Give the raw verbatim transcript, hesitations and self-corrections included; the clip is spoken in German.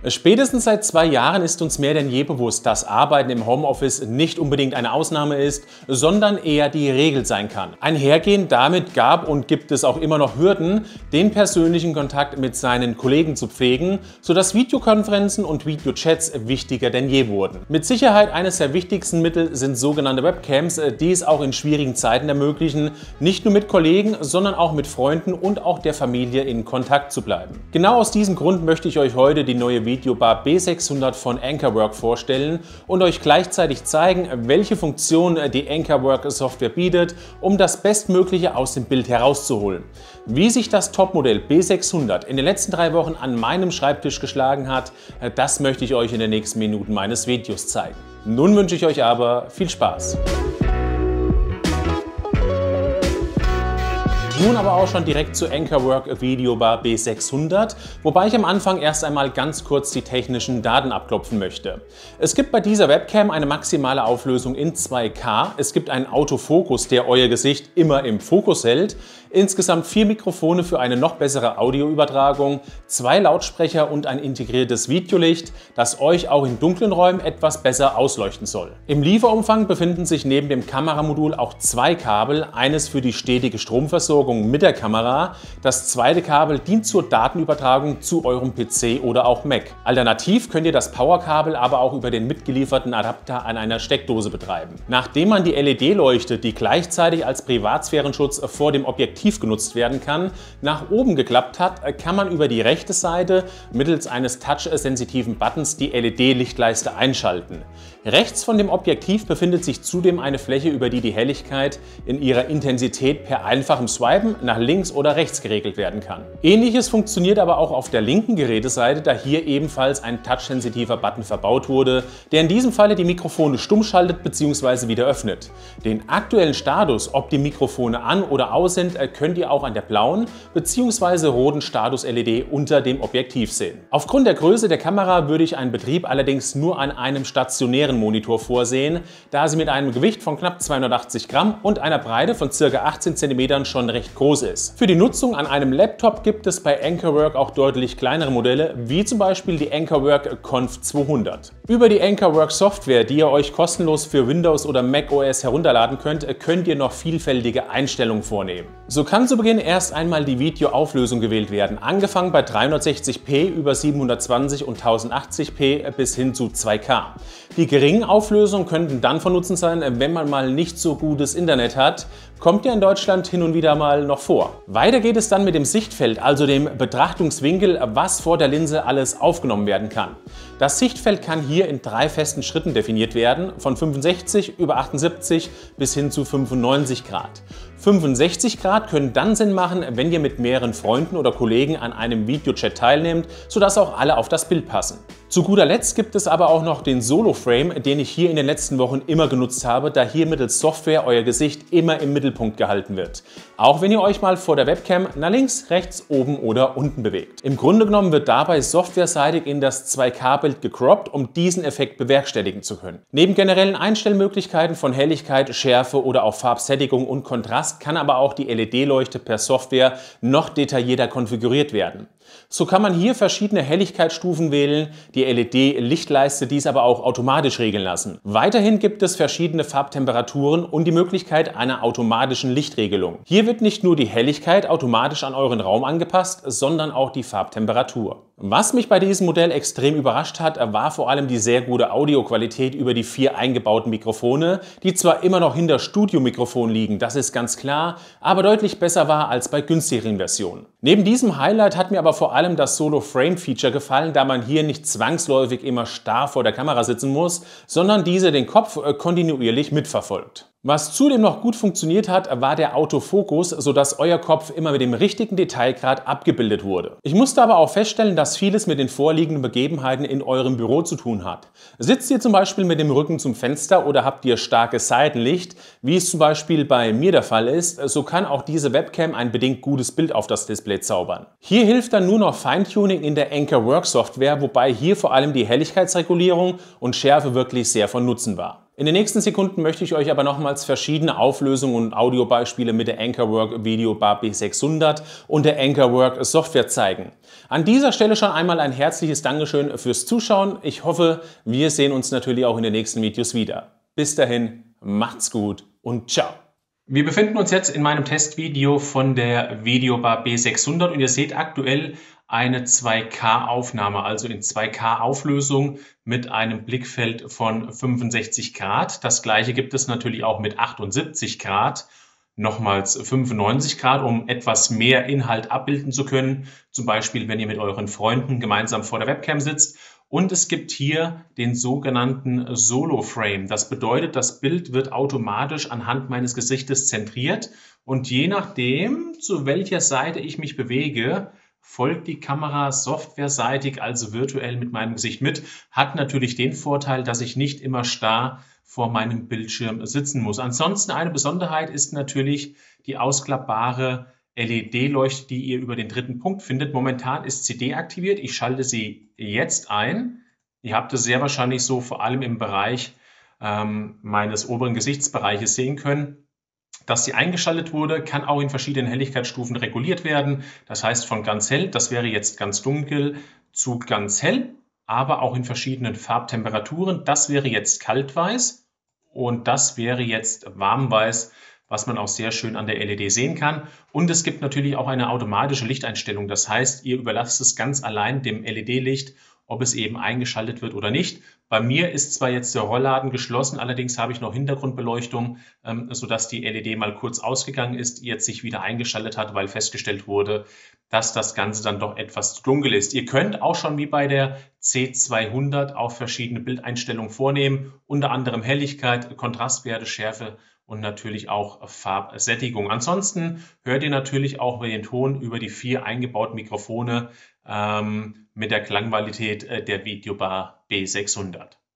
Spätestens seit zwei Jahren ist uns mehr denn je bewusst, dass Arbeiten im Homeoffice nicht unbedingt eine Ausnahme ist, sondern eher die Regel sein kann. Einhergehend damit gab und gibt es auch immer noch Hürden, den persönlichen Kontakt mit seinen Kollegen zu pflegen, sodass Videokonferenzen und Videochats wichtiger denn je wurden. Mit Sicherheit eines der wichtigsten Mittel sind sogenannte Webcams, die es auch in schwierigen Zeiten ermöglichen, nicht nur mit Kollegen, sondern auch mit Freunden und auch der Familie in Kontakt zu bleiben. Genau aus diesem Grund möchte ich euch heute die neue Videobar B sechshundert von Anchorwork vorstellen und euch gleichzeitig zeigen, welche Funktionen die Anchorwork Software bietet, um das Bestmögliche aus dem Bild herauszuholen. Wie sich das Topmodell B sechshundert in den letzten drei Wochen an meinem Schreibtisch geschlagen hat, das möchte ich euch in den nächsten Minuten meines Videos zeigen. Nun wünsche ich euch aber viel Spaß! Nun aber auch schon direkt zu Anchorwork Videobar B sechshundert, wobei ich am Anfang erst einmal ganz kurz die technischen Daten abklopfen möchte. Es gibt bei dieser Webcam eine maximale Auflösung in zwei K, es gibt einen Autofokus, der euer Gesicht immer im Fokus hält, insgesamt vier Mikrofone für eine noch bessere Audioübertragung, zwei Lautsprecher und ein integriertes Videolicht, das euch auch in dunklen Räumen etwas besser ausleuchten soll. Im Lieferumfang befinden sich neben dem Kameramodul auch zwei Kabel, eines für die stetige Stromversorgung mit der Kamera. Das zweite Kabel dient zur Datenübertragung zu eurem P C oder auch Mac. Alternativ könnt ihr das Powerkabel aber auch über den mitgelieferten Adapter an einer Steckdose betreiben. Nachdem man die L E D-Leuchte, die gleichzeitig als Privatsphärenschutz vor dem Objektiv genutzt werden kann, nach oben geklappt hat, kann man über die rechte Seite mittels eines touch-sensitiven Buttons die L E D-Lichtleiste einschalten. Rechts von dem Objektiv befindet sich zudem eine Fläche, über die die Helligkeit in ihrer Intensität per einfachem Swipen nach links oder rechts geregelt werden kann. Ähnliches funktioniert aber auch auf der linken Geräteseite, da hier ebenfalls ein touchsensitiver Button verbaut wurde, der in diesem Falle die Mikrofone stumm schaltet bzw. wieder öffnet. Den aktuellen Status, ob die Mikrofone an oder aus sind, könnt ihr auch an der blauen bzw. roten Status-L E D unter dem Objektiv sehen. Aufgrund der Größe der Kamera würde ich einen Betrieb allerdings nur an einem stationären Monitor vorsehen, da sie mit einem Gewicht von knapp zweihundertachtzig Gramm und einer Breite von ca. achtzehn Zentimetern schon recht groß ist. Für die Nutzung an einem Laptop gibt es bei Anchorwork auch deutlich kleinere Modelle, wie zum Beispiel die Anchorwork Conf zweihundert. Über die Anchorwork Software, die ihr euch kostenlos für Windows oder Mac O S herunterladen könnt, könnt ihr noch vielfältige Einstellungen vornehmen. So kann zu Beginn erst einmal die Videoauflösung gewählt werden, angefangen bei dreihundertsechzig p über siebenhundertzwanzig und tausendachtzig p bis hin zu zwei K. Die geringen Auflösungen könnten dann von Nutzen sein, wenn man mal nicht so gutes Internet hat. Kommt ja in Deutschland hin und wieder mal noch vor. Weiter geht es dann mit dem Sichtfeld, also dem Betrachtungswinkel, was vor der Linse alles aufgenommen werden kann. Das Sichtfeld kann hier in drei festen Schritten definiert werden, von fünfundsechzig über achtundsiebzig bis hin zu fünfundneunzig Grad. fünfundsechzig Grad können dann Sinn machen, wenn ihr mit mehreren Freunden oder Kollegen an einem Videochat teilnehmt, sodass auch alle auf das Bild passen. Zu guter Letzt gibt es aber auch noch den Solo-Frame, den ich hier in den letzten Wochen immer genutzt habe, da hier mittels Software euer Gesicht immer im Mittelpunkt gehalten wird. Auch wenn ihr euch mal vor der Webcam nach links, rechts, oben oder unten bewegt. Im Grunde genommen wird dabei softwareseitig in das zwei K Bild gecroppt, um diesen Effekt bewerkstelligen zu können. Neben generellen Einstellmöglichkeiten von Helligkeit, Schärfe oder auch Farbsättigung und Kontrast kann aber auch die L E D-Leuchte per Software noch detaillierter konfiguriert werden. So kann man hier verschiedene Helligkeitsstufen wählen, die L E D-Lichtleiste dies aber auch automatisch regeln lassen. Weiterhin gibt es verschiedene Farbtemperaturen und die Möglichkeit einer automatischen Lichtregelung. Hier wird nicht nur die Helligkeit automatisch an euren Raum angepasst, sondern auch die Farbtemperatur. Was mich bei diesem Modell extrem überrascht hat, war vor allem die sehr gute Audioqualität über die vier eingebauten Mikrofone, die zwar immer noch hinter Studiomikrofon liegen, das ist ganz klar, aber deutlich besser war als bei günstigeren Versionen. Neben diesem Highlight hat mir aber vor allem das Solo-Frame-Feature gefallen, da man hier nicht zwangsläufig immer starr vor der Kamera sitzen muss, sondern diese den Kopf kontinuierlich mitverfolgt. Was zudem noch gut funktioniert hat, war der Autofokus, sodass euer Kopf immer mit dem richtigen Detailgrad abgebildet wurde. Ich musste aber auch feststellen, dass vieles mit den vorliegenden Begebenheiten in eurem Büro zu tun hat. Sitzt ihr zum Beispiel mit dem Rücken zum Fenster oder habt ihr starkes Seitenlicht, wie es zum Beispiel bei mir der Fall ist, so kann auch diese Webcam ein bedingt gutes Bild auf das Display zaubern. Hier hilft dann nur noch Feintuning in der Anchorwork Software, wobei hier vor allem die Helligkeitsregulierung und Schärfe wirklich sehr von Nutzen war. In den nächsten Sekunden möchte ich euch aber nochmals verschiedene Auflösungen und Audiobeispiele mit der Anchorwork Videobar B sechshundert und der Anchorwork Software zeigen. An dieser Stelle schon einmal ein herzliches Dankeschön fürs Zuschauen. Ich hoffe, wir sehen uns natürlich auch in den nächsten Videos wieder. Bis dahin, macht's gut und ciao! Wir befinden uns jetzt in meinem Testvideo von der Videobar B sechshundert und ihr seht aktuell eine zwei K Aufnahme, also in zwei K Auflösung mit einem Blickfeld von fünfundsechzig Grad. Das gleiche gibt es natürlich auch mit achtundsiebzig Grad, nochmals fünfundneunzig Grad, um etwas mehr Inhalt abbilden zu können. Zum Beispiel, wenn ihr mit euren Freunden gemeinsam vor der Webcam sitzt. Und es gibt hier den sogenannten Solo Frame. Das bedeutet, das Bild wird automatisch anhand meines Gesichtes zentriert und je nachdem, zu welcher Seite ich mich bewege, folgt die Kamera softwareseitig, also virtuell mit meinem Gesicht mit. Hat natürlich den Vorteil, dass ich nicht immer starr vor meinem Bildschirm sitzen muss. Ansonsten eine Besonderheit ist natürlich die ausklappbare L E D-Leuchte, die ihr über den dritten Punkt findet. Momentan ist sie deaktiviert. Ich schalte sie jetzt ein. Ihr habt es sehr wahrscheinlich so vor allem im Bereich ähm, meines oberen Gesichtsbereiches sehen können, dass sie eingeschaltet wurde, kann auch in verschiedenen Helligkeitsstufen reguliert werden. Das heißt von ganz hell, das wäre jetzt ganz dunkel, zu ganz hell, aber auch in verschiedenen Farbtemperaturen. Das wäre jetzt kaltweiß und das wäre jetzt warmweiß, was man auch sehr schön an der L E D sehen kann. Und es gibt natürlich auch eine automatische Lichteinstellung. Das heißt, ihr überlasst es ganz allein dem L E D-Licht, ob es eben eingeschaltet wird oder nicht. Bei mir ist zwar jetzt der Rollladen geschlossen, allerdings habe ich noch Hintergrundbeleuchtung, ähm, sodass die L E D mal kurz ausgegangen ist, jetzt sich wieder eingeschaltet hat, weil festgestellt wurde, dass das Ganze dann doch etwas zu dunkel ist. Ihr könnt auch schon wie bei der C zweihundert auch verschiedene Bildeinstellungen vornehmen, unter anderem Helligkeit, Kontrastwerte, Schärfe und natürlich auch Farbsättigung. Ansonsten hört ihr natürlich auch den Ton über die vier eingebauten Mikrofone ähm, mit der Klangqualität der Videobar B sechshundert.